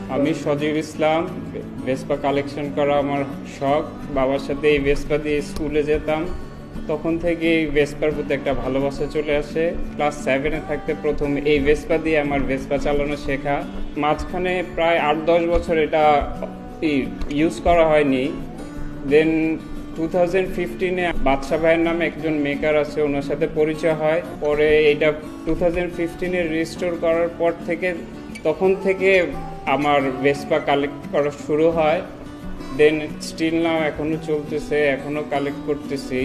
আমি সজীব ইসলাম। Vespa collection করা আমার শখ। বাবার সাথে এই ভেসপা দিয়ে স্কুলে যেতাম, তখন থেকে এই ভেসপার প্রতি একটা ভালোবাসা চলে আসে। ক্লাস 7-এ থাকতে প্রথম এই ভেসপা দিয়ে আমার ভেসপা চালানো শেখা। মাঝখানে প্রায় 8-10 বছর এটা ইউজ করা হয়নি। দেন 2015-এ বাদশা ভাইয়ের নামে একজন মেকার আছে, ওনার সাথে পরিচয় হয়। পরে এটা 2015-এ রিস্টোর করার পর থেকে তখন থেকে আমার ভেসপা কালেক্ট করা শুরু হয়। দেন স্টিল নাও এখনো চলতেছে, এখনো কালেক্ট করতেছি।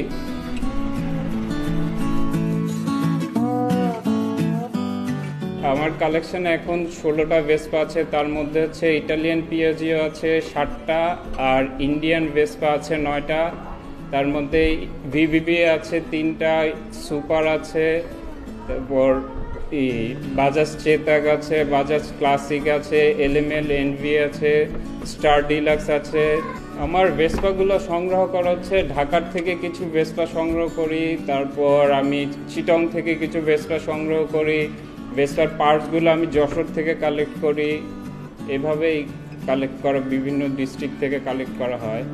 আমার কালেকশনে এখন 16টা ভেসপা আছে। তার মধ্যে হচ্ছে ইটালিয়ান পিয়াজিও আছে 7টা, আর ইন্ডিয়ান ভেসপা আছে 9টা। তার মধ্যে ভিভিবি আছে 3টা, সুপার আছে, তারপর বাজাজ চেতাক আছে, বাজাজ ক্লাসিক আছে, এলএমএল এনভি আছে, স্টার ডিলাক্স আছে। আমার ভেসপাগুলো সংগ্রহ করা হচ্ছে ঢাকার থেকে কিছু ভেসপা সংগ্রহ করি, তারপর আমি চিটং থেকে কিছু ভেসপা সংগ্রহ করি, ভেসপার পার্টসগুলো আমি যশোর থেকে কালেক্ট করি। এভাবেই কালেক্ট করা, বিভিন্ন ডিস্ট্রিক্ট থেকে কালেক্ট করা হয়।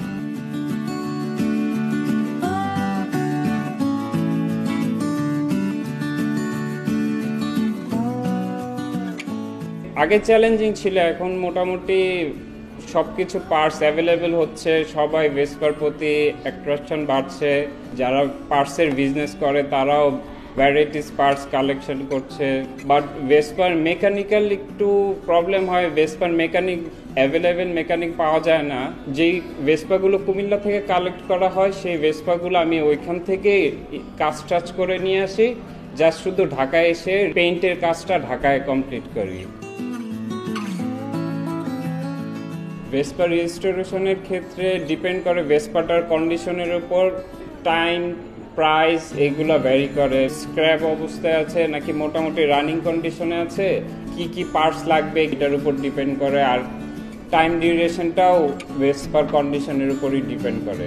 আগে চ্যালেঞ্জিং ছিল, এখন মোটামুটি সব কিছু পার্টস অ্যাভেলেবেল হচ্ছে। সবাই ভেসপার প্রতি অ্যাট্রাকশন বাড়ছে। যারা পার্টসের বিজনেস করে তারাও ভ্যারাইটিস পার্টস কালেকশন করছে। বাট ভেসপার মেকানিক্যাল একটু প্রবলেম হয়, ভেসপার মেকানিক অ্যাভেলেবেল মেকানিক পাওয়া যায় না। যেই ভেসপাগুলো কুমিল্লা থেকে কালেক্ট করা হয় সেই ভেসপাগুলো আমি ওইখান থেকে কাজ টাচ করে নিয়ে আসি, জাস্ট শুধু ঢাকায় এসে পেইন্টের কাজটা ঢাকায় কমপ্লিট করি। ভেসপা রেজিস্ট্রেশনের ক্ষেত্রে ডিপেন্ড করে ভেসপাটার কন্ডিশনের উপর, টাইম, প্রাইস এগুলো ভ্যারি করে। স্ক্র্যাপ অবস্থায় আছে নাকি মোটামুটি রানিং কন্ডিশনে আছে, কি কি পার্টস লাগবে এটার উপর ডিপেন্ড করে। আর টাইম ডিউরেশনটাও ভেসপার কন্ডিশনের উপরই ডিপেন্ড করে।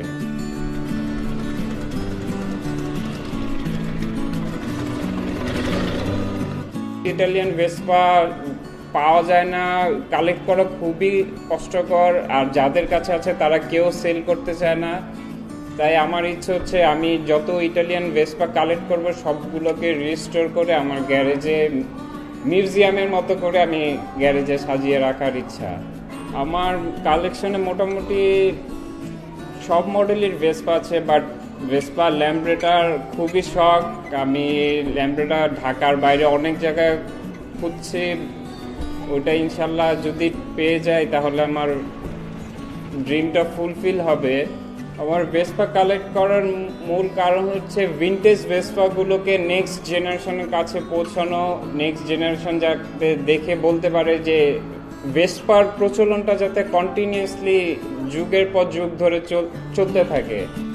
ইটালিয়ান ভেসপা পাওয়া যায় না, কালেক্ট করা খুবই কষ্টকর। আর যাদের কাছে আছে তারা কেউ সেল করতে চায় না। তাই আমার ইচ্ছে হচ্ছে আমি যত ইটালিয়ান ভেসপা কালেক্ট করব সবগুলোকে রিস্টোর করে আমার গ্যারেজে মিউজিয়ামের মতো করে আমি গ্যারেজে সাজিয়ে রাখার ইচ্ছা। আমার কালেকশনে মোটামুটি সব মডেলের ভেসপা আছে, বাট ভেসপা ল্যাম্ব্রেটার খুবই শখ। আমি ল্যাম্ব্রেটা ঢাকার বাইরে অনেক জায়গায় খুঁজছি, ওটা ইনশাল্লাহ যদি পেয়ে যায় তাহলে আমার ড্রিমটা ফুলফিল হবে। আমার ভেসপা কালেক্ট করার মূল কারণ হচ্ছে ভিনটেজ ভেসপাগুলোকে নেক্সট জেনারেশনের কাছে পৌঁছানো, নেক্সট জেনারেশন যাতে দেখে বলতে পারে যে ভেসপার প্রচলনটা যাতে কন্টিনিউয়াসলি যুগের পর যুগ ধরে চলতে থাকে।